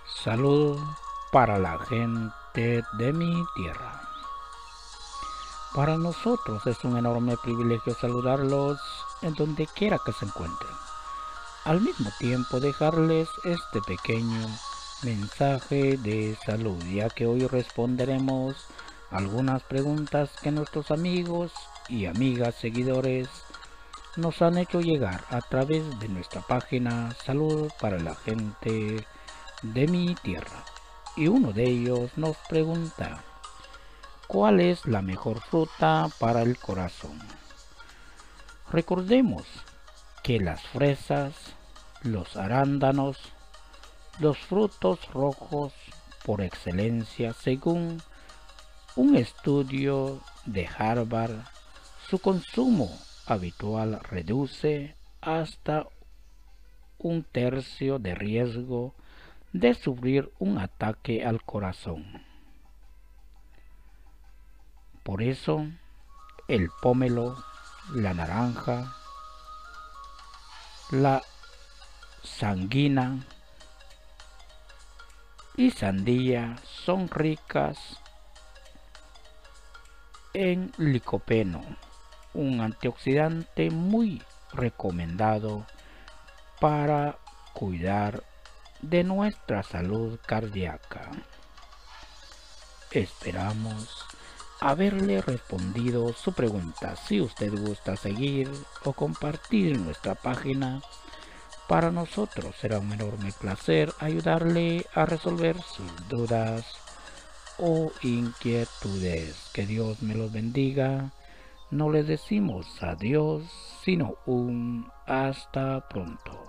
Salud para la gente de mi tierra. Para nosotros es un enorme privilegio saludarlos en donde quiera que se encuentren. Al mismo tiempo dejarles este pequeño mensaje de salud, ya que hoy responderemos algunas preguntas que nuestros amigos y amigas seguidores nos han hecho llegar a través de nuestra página Salud para la gente de mi tierra. Y uno de ellos nos pregunta: ¿cuál es la mejor fruta para el corazón? Recordemos que las fresas, los arándanos, los frutos rojos por excelencia, según un estudio de Harvard, su consumo habitual reduce hasta un tercio de riesgo de sufrir un ataque al corazón. Por eso, el pomelo, la naranja, la sanguina y sandía son ricas en licopeno, un antioxidante muy recomendado para cuidar de nuestra salud cardíaca. Esperamos haberle respondido su pregunta. Si usted gusta seguir o compartir nuestra página, para nosotros será un enorme placer ayudarle a resolver sus dudas o inquietudes. Que Dios me los bendiga. No le decimos adiós, sino un hasta pronto.